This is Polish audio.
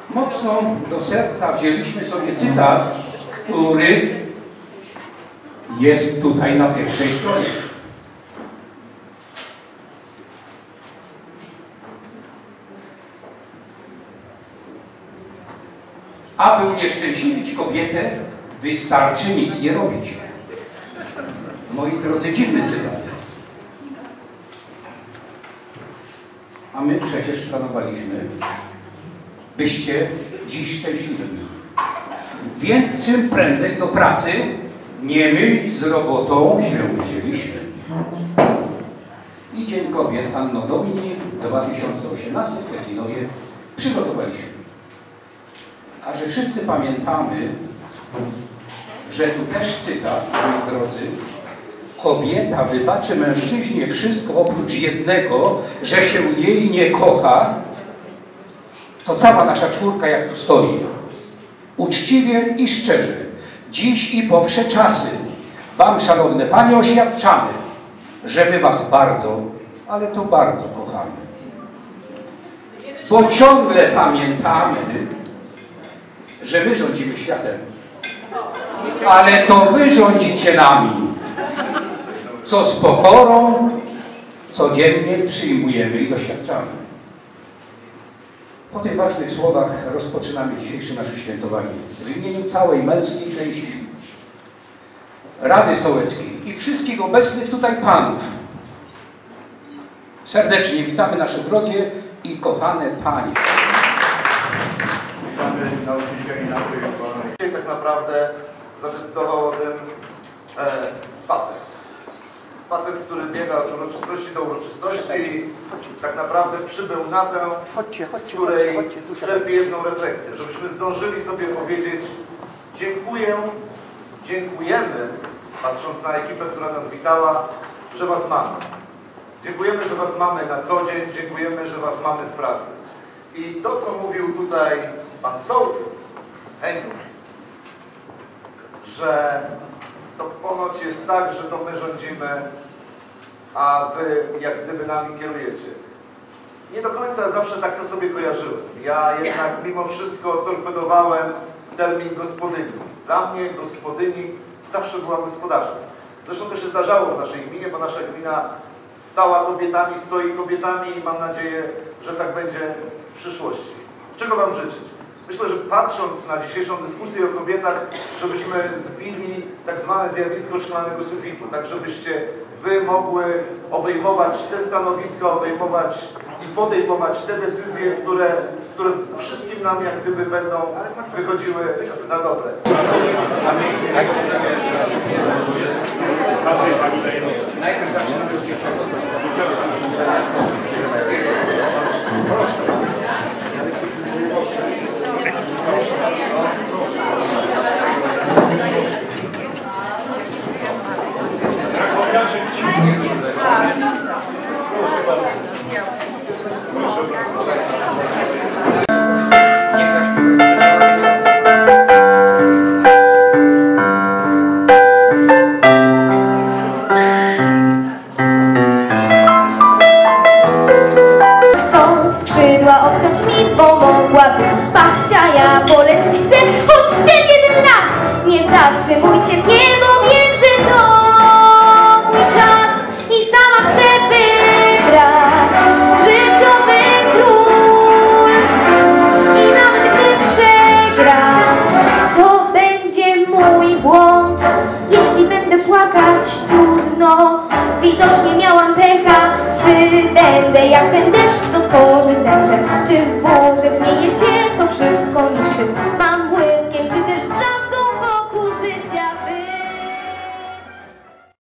Mocno do serca wzięliśmy sobie cytat, który jest tutaj na pierwszej stronie. Aby unieszczęśliwić kobietę, wystarczy nic nie robić. Moi drodzy, dziwny cytat. A my przecież planowaliśmy, byście dziś szczęśliwi. Więc czym prędzej do pracy, nie mylić z robotą się wzięliśmy. I Dzień Kobiet Anno Domini 2018 w Kretynowie przygotowaliśmy. A że wszyscy pamiętamy, że tu też cytat, moi drodzy, kobieta wybaczy mężczyźnie wszystko oprócz jednego, że się jej nie kocha, to cała nasza czwórka jak tu stoi. Uczciwie i szczerze, dziś i po wsze czasy wam, szanowne panie, oświadczamy, że my was bardzo, ale to bardzo kochamy. Bo ciągle pamiętamy, że my rządzimy światem, ale to wy rządzicie nami, co z pokorą codziennie przyjmujemy i doświadczamy. Po tych ważnych słowach rozpoczynamy dzisiejsze nasze świętowanie w imieniu całej męskiej części Rady Sołeckiej i wszystkich obecnych tutaj panów. Serdecznie witamy nasze drogie i kochane panie. Witamy nauczycieli na Dzisiaj tak naprawdę zadecydował o tym facet. Facet, który biega od uroczystości do uroczystości i tak naprawdę przybył na tę, z której czerpie jedną refleksję, żebyśmy zdążyli sobie powiedzieć dziękujemy, patrząc na ekipę, która nas witała, że was mamy. Dziękujemy, że was mamy na co dzień, dziękujemy, że was mamy w pracy. I to, co mówił tutaj pan sołtys, Henryk, że to ponoć jest tak, że to my rządzimy, a wy jak gdyby nami kierujecie. Nie do końca zawsze tak to sobie kojarzyłem. Ja jednak mimo wszystko torpedowałem termin gospodyni. Dla mnie gospodyni zawsze była gospodarzem. Zresztą to się zdarzało w naszej gminie, bo nasza gmina stała kobietami, stoi kobietami i mam nadzieję, że tak będzie w przyszłości. Czego wam życzyć? Myślę, że patrząc na dzisiejszą dyskusję o kobietach, żebyśmy zbili tak zwane zjawisko szklanego sufitu, tak żebyście wy mogły obejmować te stanowiska, obejmować i podejmować te decyzje, które wszystkim nam jak gdyby będą wychodziły na dobre. Chcą skrzydła obciąć mi, bo mogłabym spaść, a ja polecieć chcę, choć ten jeden raz. Nie zatrzymujcie mnie, bo wiem, że to mój czas i sama chcę wygrać życiowy król. I nawet gdy przegram, to będzie mój błąd. Jeśli będę płakać, trudno, widocznie miałam pecha. Czy będę jak ten deszcz, co tworzy tęczę? Czy w burze zmienię się, co wszystko niszczy? Mam błysk